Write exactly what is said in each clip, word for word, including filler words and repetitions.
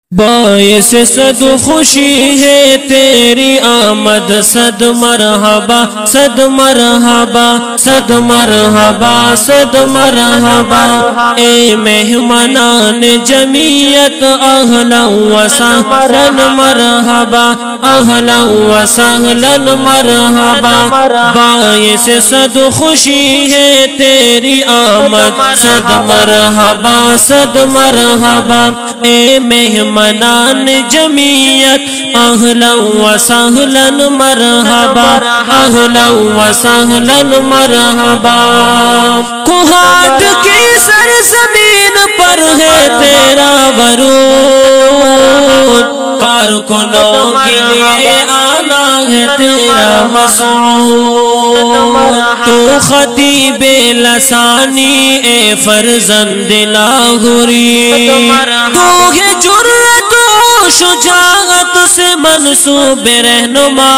باعث صد خوشی ہے تیری آمد، صد مرحبا صد مرحبا صد مرحبا صد مرحبا، اے مہمانان جمعیت اہلا و سہلا مرحبا اہلا و سہلا مرحبا، باعث صد خوشی ہے تیری آمد، صد مرحبا صد مرحبا، اے مہمان منان جمعیت اہلا و سہلا مرحبا اہلا و سہلا مرحبا، کوہاٹ کی سرزمین پر ہے تیرا ورود، کارکنوں کے لیے آنا ہے تیرا مسعود، تو خطیب لسانی اے فرزند لاہوری، تو ہے جرأت و شجاعت سے منسوب رہنما،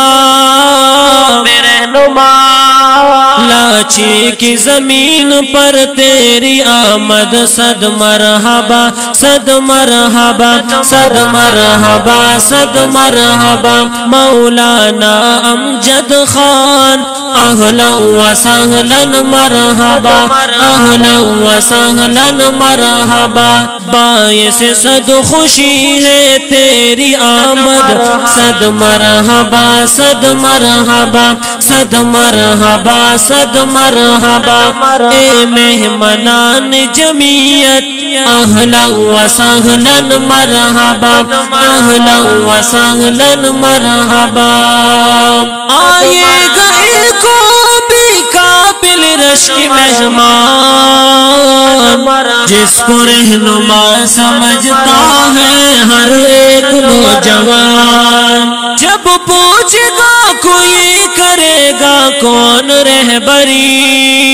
لاچی کی زمین پر تیری آمد، صد مرحبا صد مرحبا صد مرحبا صد مرحبا، مولانا امجد خان اہلا و سہلا مرحبا اہلا و سہلا مرحبا، باعث صد خوشی ہے تیری آمد، صد مرحبا صد مرحبا صد مرحبا صد مرحبا، اے مہمانان جمعیت اہلا و سہلا مرحبا اہلا و سہلا مرحبا، آئے گئے کو بھی قابل رشک مہمان، جس کو رہنما سمجھتا ہے ہر ایک نوجوان، جب پوچھے گا کوئی کرے گا کون رہبری،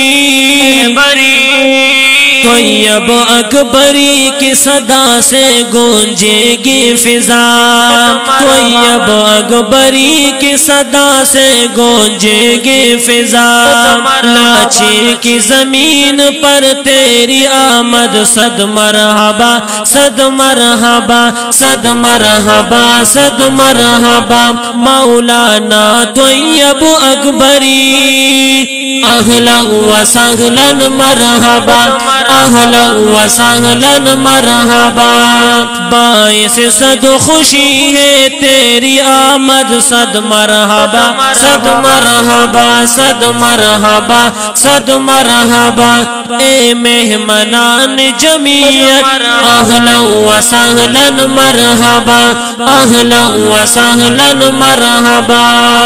طیب اکبری کی صدا سے گونجے گی فضا، طیب اکبری کی صدا سے گونجے گی فضا، لاچی کی زمین پر تیری آمد، صد مرحبا صد مرحبا صد مرحبا صد مرحبا، مولانا طیب اکبری اہلا و سہلا مرحبا اہلا و سہلا مرحبا، باعث صد خوشی ہے تیری آمد، صد مرحبا صد مرحبا صد مرحبا صد مرحبا، اے مہمانان جمعیت اہلا و سہلا مرحبا اہلا و سہلا مرحبا،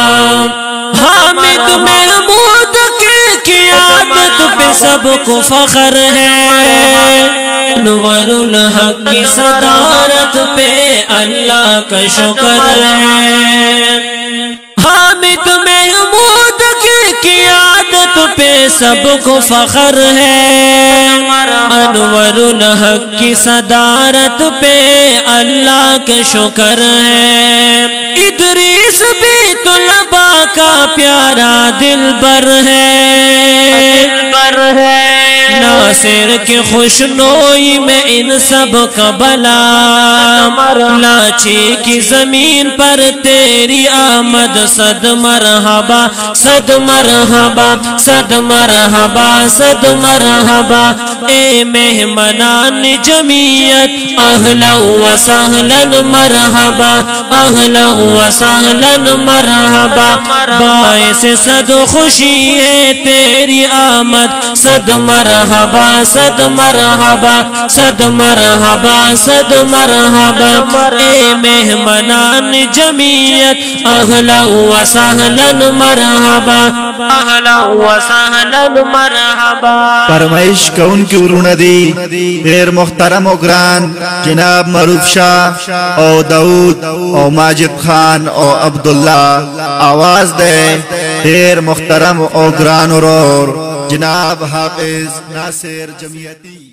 حامد محمود کی قیادت پہ سب کو فخر ہے، انور الحق کی صدارت پہ اللہ کا شکر ہے، حامد محمود کی قیادت پہ سب کو فخر ہے، انور الحق کی صدارت پہ اللہ کا شکر ہے، ادریس بھی طلبا کا پیارا دلبر ہے، ناصر کی خوشنوئی میں ان سب کا بلا، لاچی کی زمین پر تیری آمد، صد مرحبا صد مرحبا صد مرحبا صد مرحبا، اے مہمانان جمعیت اہلا و سہلا مرحبا اہلا و سہلا مرحبا، باعث صد خوشی ہے تیری آمد، صد مرحبا صد مرحبا صد مرحبا صد مرحبا، اے مہمانان جمعیت اہلا و سہلا مرحبا اہلا و سہلا مرحبا۔ فرمائش کا ان کی ورون دی غیر محترم و گران جناب معروف شاہ او داؤد او ماجد خان او عبداللہ، آواز دے غیر محترم او گران اور جناب حافظ ناصر جمعیتی۔